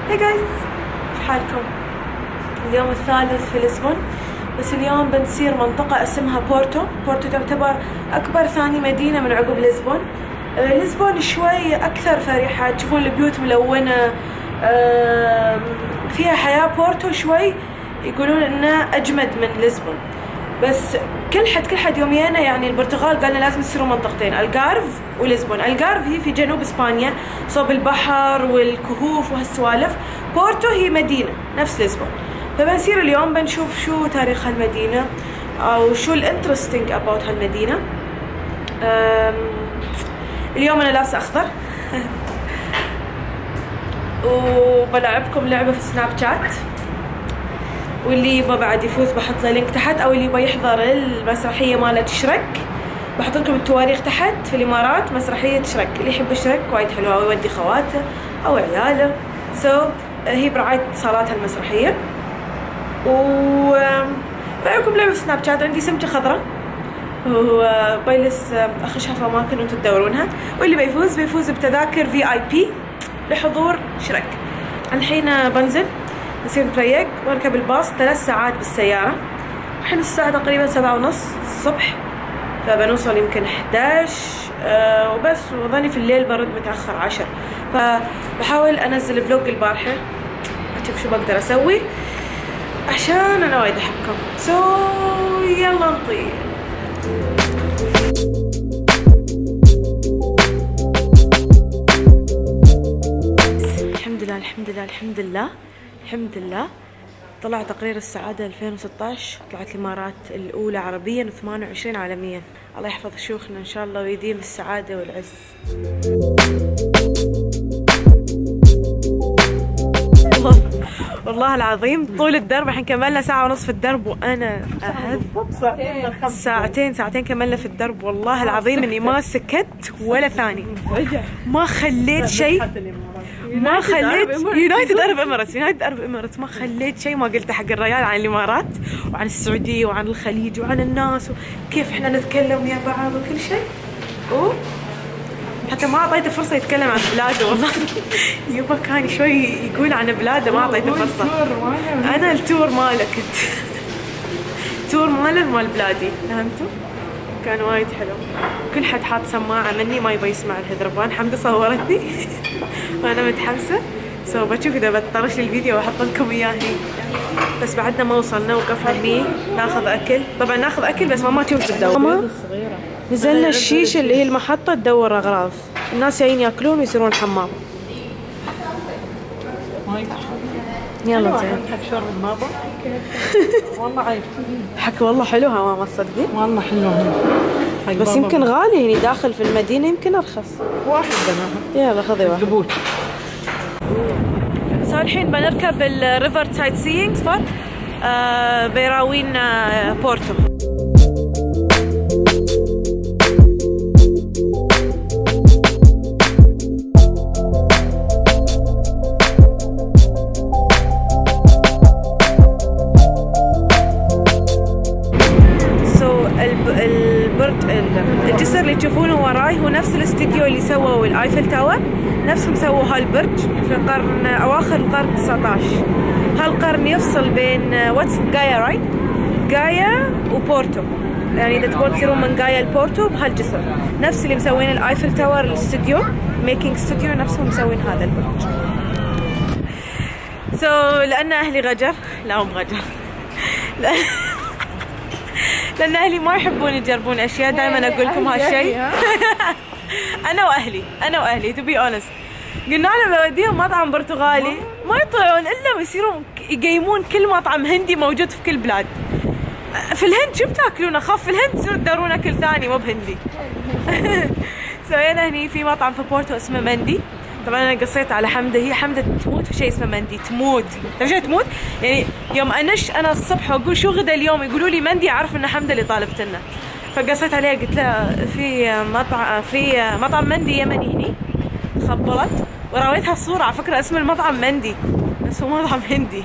هاي جايز، كيف حالكم؟ اليوم الثالث في لشبونة، بس اليوم بنسير منطقة اسمها بورتو. بورتو تعتبر أكبر ثاني مدينة من عقب لشبونة. لشبونة شوي أكثر فرحة، تشوفون البيوت ملونة، فيها حياة. بورتو شوي يقولون إنه أجمد من لشبونة، بس كل حد يومينا. يعني البرتغال قالنا لازم يصيروا منطقتين، الغارف ولشبونة. الغارف هي في جنوب اسبانيا صوب البحر والكهوف وهالسوالف. بورتو هي مدينة نفس لشبونة. فبنسير اليوم بنشوف شو تاريخ هالمدينة او شو الانترستينج اباوت هالمدينة. اليوم انا لابسة اخضر وبلعبكم لعبة في سناب شات، واللي يبغى بعد يفوز بحط له لينك تحت، او اللي يبغى يحضر المسرحيه مالت شرك بحط لكم التواريخ تحت. في الامارات مسرحيه شرك، اللي يحب شرك وايد حلوه، او يودي خواته او عياله. هي برعايه صالات المسرحيه. بلعبكم لعبه سناب شات. عندي سمكه خضراء وبيلس اخشها في اماكن وانتم تدورونها، واللي بيفوز بتذاكر VIP لحضور شرك. الحين بنزل نصير نتريق واركب الباص 3 ساعات بالسيارة. الحين الساعة تقريبا 7:30 الصبح، فبنوصل يمكن 11 وبس. وظني في الليل برد متأخر 10، فبحاول انزل فلوج البارحة اشوف شو بقدر اسوي عشان انا وايد احبكم. يلا نطير. الحمد لله طلع تقرير السعادة 2016، طلعت الإمارات الأولى عربيا و28 عالميا. الله يحفظ شيوخنا إن شاء الله ويديم السعادة والعز. والله العظيم طول الدرب، الحين كملنا 1.5 ساعة في الدرب وأنا ساعتين كملنا في الدرب. والله العظيم إني ما سكت ولا ثاني، ما خليت شيء، ما خليت يونايتد أرب إماراتس ما خليت شيء ما قلته حق الريال عن الإمارات وعن السعودية وعن الخليج وعن الناس وكيف إحنا نتكلم ويا بعض وكل شيء. حتى ما أعطيته فرصة يتكلم عن بلاده. والله يبا كان شوي يقول عن بلاده، ما أعطيته فرصة. أنا التور ماله كنت تور ماله مال بلادي، فهمتوا؟ كان وايد حلو. كل حد حاط سماعة مني ما يبغى يسمع الهذربان. حمدة صورتني وأنا متحمسة، بشوف إذا بتطرش الفيديو وأحط لكم إياه هني. بس بعدنا ما وصلنا، وقفنا هني ناخذ أكل. طبعا ناخذ أكل بس ماما تشوف تدور. نزلنا الشيشة اللي هي المحطة تدور أغراض. الناس جايين ياكلون ويصيرون الحمام. يلا زين. حق شرب ماما. والله عيب. حق والله حلوها ماما، تصدقين؟ والله حلوها. بس يمكن غالي هني داخل في المدينة، يمكن أرخص. واحد بناها. يلا خذي واحد. لبوت. الحين بنركب الريفر سايت سيينج صار بيراوينا بورتو. الجسر اللي تشوفونه وراي هو نفس الاستديو اللي سووا الايفل تاور، نفسهم سووا هالبرج في اواخر القرن 19. هالقرن يفصل بين غايا رايت، غايا وبورتو. يعني اذا تبون تصيرون من غايا لبورتو بهالجسر، نفس اللي مسوين الايفل تاور الاستديو ميكينج ستوديو، نفسهم مسوين هذا البرج. لان اهلي غجر، لا هم غجر لأن أهلي ما يحبون يجربون أشياء. دائما أقول لكم هالشيء. أنا وأهلي to be honest قلنا لهم بوديهم مطعم برتغالي ما يطلعون إلا ويصيرون يقيمون كل مطعم هندي موجود في كل بلاد. في الهند شو بتاكلون؟ أخاف في الهند تصيروا تدورون أكل ثاني مو بهندي. سوينا هني في مطعم في بورتو اسمه مندي. طبعا انا قصيت على حمده، هي حمده تموت في شيء اسمه مندي، تموت. تعرفين تموت؟ يعني يوم انش انا الصبح واقول شو غدا اليوم يقولوا لي مندي، اعرف ان حمده اللي طالبت لنا. فقصيت عليها قلت لها في مطعم مندي يمني هني. تخبلت وراويتها الصوره، على فكره اسم المطعم مندي بس هو مطعم هندي.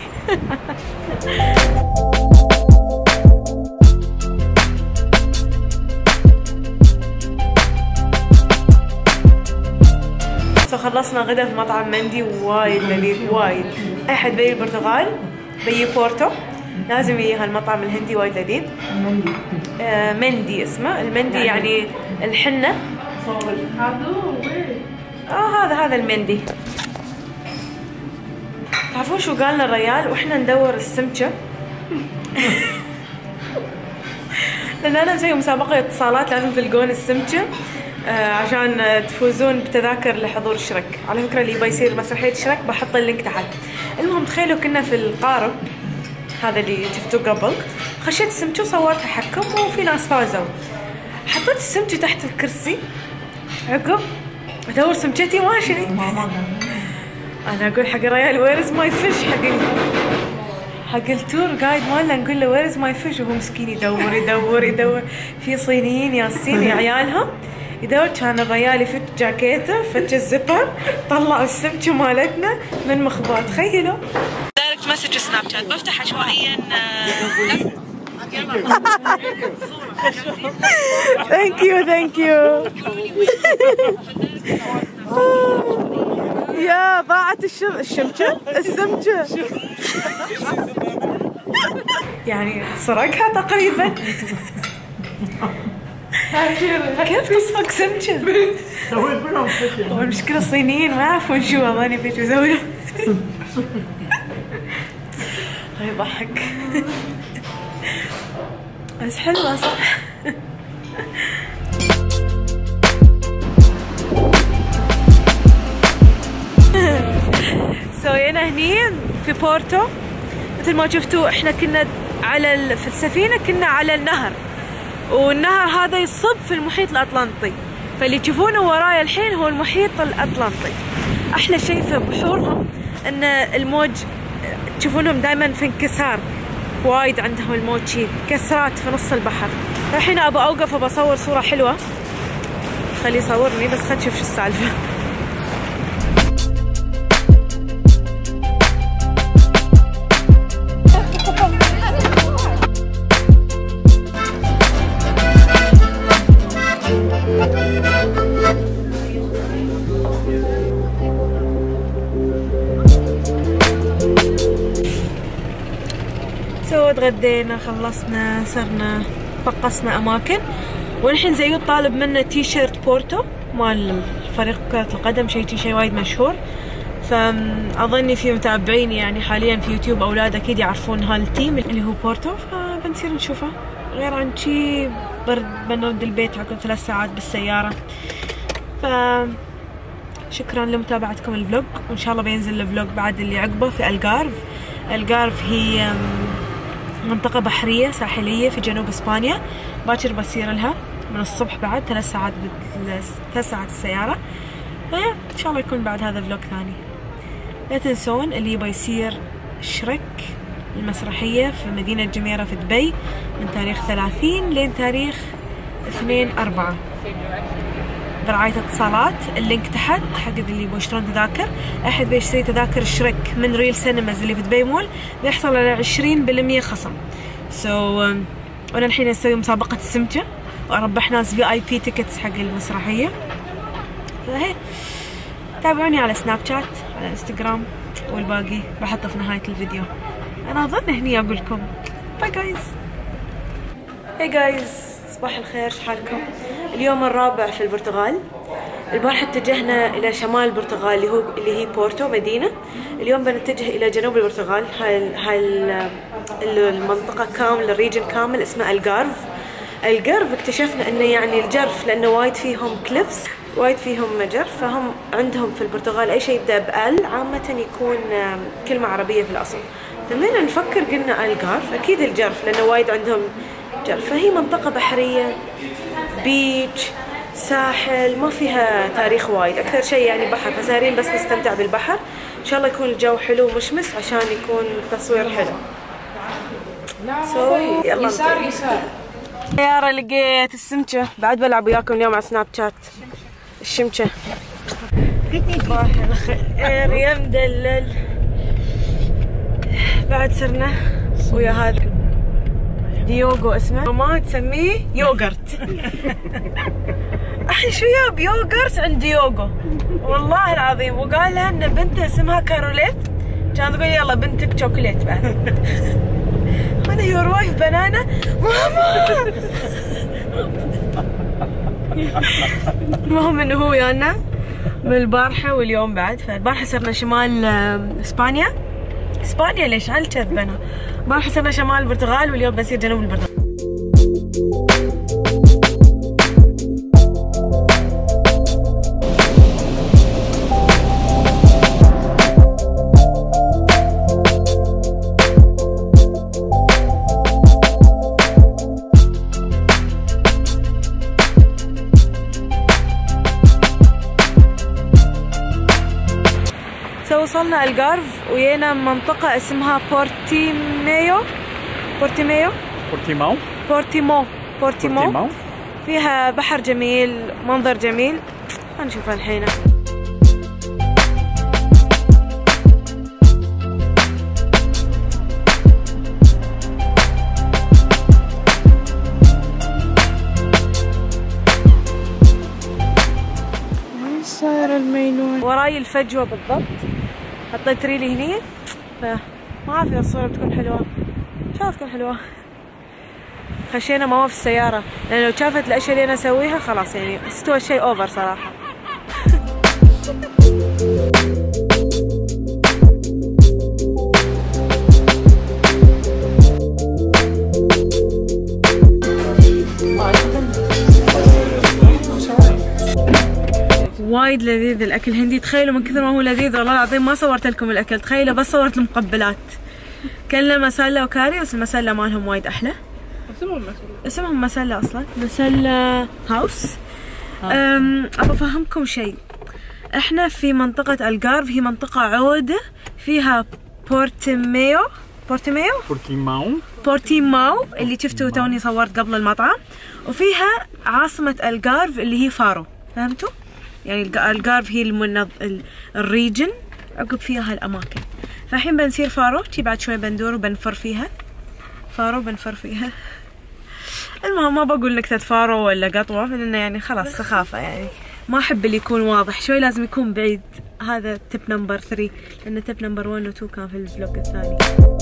خلصنا غدا في مطعم مندي وايد لذيذ وايد. اي حد بيجي البرتغال بيجي بورتو لازم يجي هالمطعم الهندي وايد لذيذ. مندي اسمه المندي يعني الحنة. هذا المندي. تعرفون شو قالنا الريال واحنا ندور السمكة؟ لأن أنا مسوي مسابقة اتصالات لازم تلقون السمكة عشان تفوزون بتذاكر لحضور شرك. على فكرة اللي يبغى يصير مسرحية شرك بحط اللينك تحت. المهم تخيلوا كنا في القارب هذا اللي شفتوه قبل، خشيت السمكة وصورتها حكم وفي ناس فازوا. حطيت السمكة تحت الكرسي، عقب ادور سمكتي ماشي. انا اقول حق الريال وير از ماي فيش، حق التور قايد مالنا نقول له وير از ماي فيش، وهو مسكين يدور في صينيين ياسين يا عيالها يدور. كان الريال يفك جاكيته، فك الزبر، طلع السمكة مالتنا من مخباه. تخيلوا دايركت مسج سناب شات بفتح عشوائيا. ثانك يو يا ضاعت السمكة يعني سرقها تقريبا. كيف تصفق سمكة؟ والمشكلة الصينيين ما يعرفون شو هذاني بيت يسوون. يضحك بس حلوة صح. سوينا هني في بورتو مثل ما شفتوا. احنا كنا في السفينة كنا على النهر، والنهر هذا يصب في المحيط الأطلنطي، فاللي تشوفونه ورايا الحين هو المحيط الأطلنطي. أحلى شيء في بحورهم أن الموج تشوفونهم دائما في انكسار، وايد عندهم الموج شي كسرات في نص البحر. الحين أبى أوقف وبصور صورة حلوة، خليه يصورني بس خلينا نشوف شو السالفة. تغدينا خلصنا صرنا طقسنا اماكن، والحين زيود طالب منا تي شيرت بورتو مال فريق كرة القدم، شيء وايد مشهور. فاظني في متابعين يعني حاليا في يوتيوب اولاد اكيد يعرفون هالتيم اللي هو بورتو، فبنصير نشوفه. غير عن شي بنرد البيت عقب 3 ساعات بالسيارة. شكرا لمتابعتكم الفلوج، وان شاء الله بينزل الفلوج بعد اللي عقبه في الجارف. الجارف هي منطقة بحرية ساحلية في جنوب اسبانيا، باكر بصير لها من الصبح بعد 3 ساعات السيارة. ان شاء الله يكون بعد هذا فلوج ثاني. لا تنسون اللي يبغى يصير شرك المسرحية في مدينة جميرة في دبي من تاريخ 30 لين تاريخ 2/4 برعاية اتصالات. اللينك تحت حق اللي يبغوا يشترون تذاكر. احد بيشتري تذاكر الشرك من ريل سينماز اللي في دبي مول بيحصل على 20% خصم. وانا الحين اسوي مسابقة السمكة واربح ناس VIP تيكتس حق المسرحية. فهي تابعوني على سناب شات، على انستغرام، والباقي بحطه في نهاية الفيديو. انا اظن هني اقول لكم باي جايز. هاي جايز، صباح الخير، شحالكم؟ اليوم الرابع في البرتغال. البارحة اتجهنا إلى شمال البرتغال اللي هي بورتو مدينة. اليوم بنتجه إلى جنوب البرتغال. هاي المنطقة كامل، الريجن كامل اسمه الجارف. الجارف اكتشفنا انه يعني الجرف لانه وايد فيهم كليفز، وايد فيهم جرف، فهم عندهم في البرتغال اي شيء يبدا بال عامة يكون كلمة عربية في الاصل. تمينا نفكر قلنا الجارف اكيد الجرف لانه وايد عندهم جرف. فهي منطقة بحرية، بيتش، ساحل، ما فيها تاريخ وايد، اكثر شيء يعني بحر، فسارين بس نستمتع بالبحر. ان شاء الله يكون الجو حلو ومشمس عشان يكون تصوير حلو. يلا يسار. سيارة لقيت السمكة، بعد بلعب وياكم اليوم على سناب شات. الشمكة. صباح الخير يا مدلل. بعد صرنا ويا هذا ديوغو اسمه، ما تسميه يوغرت. احي شو ياب يوغرت عند ديوغو والله العظيم، وقال لها ان بنته اسمها كاروليت، كانت تقول يلا بنتك شوكوليت بعد. انا يور وايف بنانا ماما. المهم انه هو ويانا بالبارحه واليوم بعد. فالبارحه صرنا شمال اسبانيا. اسبانيا ليش على الكذب انا؟ البارحه صرنا شمال البرتغال واليوم بنصير جنوب البرتغال. وصلنا الجارف وجينا منطقة اسمها بورتيماو. فيها بحر جميل، منظر جميل، هنشوفها الحين. وين صاير الميلون؟ وراي الفجوة بالضبط، حطيت ريلي هني، فما اعرف اذا الصورة بتكون حلوة، ان شاء الله تكون حلوة. خشينا ماما في السيارة لأن لو شافت الأشياء اللي أنا أسويها خلاص يعني استوى الشيء أوفر صراحة. وايد لذيذ الأكل الهندي، تخيلوا من كثر ما هو لذيذ والله العظيم ما صورت لكم الأكل، تخيلوا بس صورت المقبلات. كلنا مسلة وكاري، بس المسلة مالهم وايد أحلى. اسمهم مسلة أصلا، مسلة هاوس. أبى أفهمكم شيء، إحنا في منطقة الجارف، هي منطقة عودة فيها بورتيماو اللي شفتوا توني صورت قبل المطعم، وفيها عاصمة الجارف اللي هي فارو، فهمتوا؟ يعني الجارف هي الريجن، عقب فيها هالأماكن. فالحين بنصير فارو، بعد شوي بندور وبنفر فيها. فارو بنفر فيها. المهم ما بقول نكتة فارو ولا قطوة، لأنه يعني خلاص سخافة، يعني ما أحب اللي يكون واضح شوي، لازم يكون بعيد. هذا تip نمبر 3، لأن تip نمبر 1 و 2 كان في الفلوج الثاني.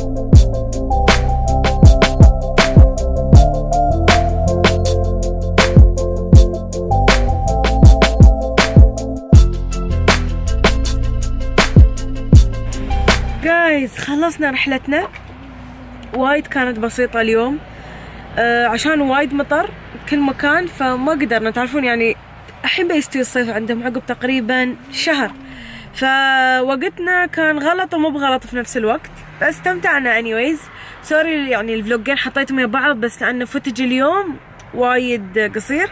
جايز خلصنا رحلتنا، وايد كانت بسيطة اليوم عشان وايد مطر بكل مكان، فما قدرنا، تعرفون يعني الحين بيستوي الصيف عندهم عقب تقريبا شهر، فوقتنا كان غلط ومو بغلط في نفس الوقت، بس استمتعنا anyways. سوري يعني الفلوجين حطيتهم مع بعض بس لأنه فوتج اليوم وايد قصير.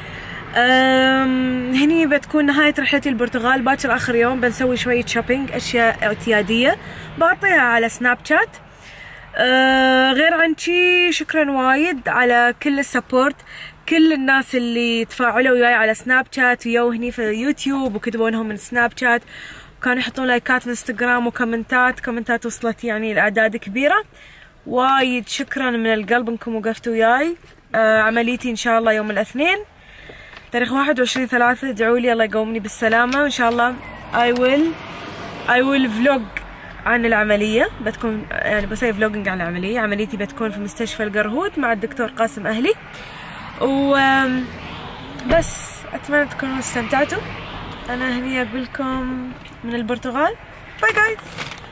هني بتكون نهاية رحلتي البرتغال، باكر آخر يوم بنسوي شوية شوبينج، أشياء اعتيادية بعطيها على سناب شات. غير عن شي شكرا وايد على كل السبورت، كل الناس اللي تفاعلوا وياي على سناب شات وياو هني في يوتيوب وكتبونهم من سناب شات، وكانوا يحطون لايكات في انستغرام وكومنتات وصلت يعني الأعداد كبيرة. وايد شكرا من القلب انكم وقفتوا وياي. عمليتي ان شاء الله يوم الاثنين تاريخ 21/3، ادعوا لي الله يقومني بالسلامة، وان شاء الله I will vlog عن العملية، بتكون يعني بسوي فلوجينج عن العملية. عمليتي بتكون في مستشفى القرهود مع الدكتور قاسم أهلي، بس أتمنى تكونوا استمتعتوا. أنا هني أقول لكم من البرتغال، باي جايز.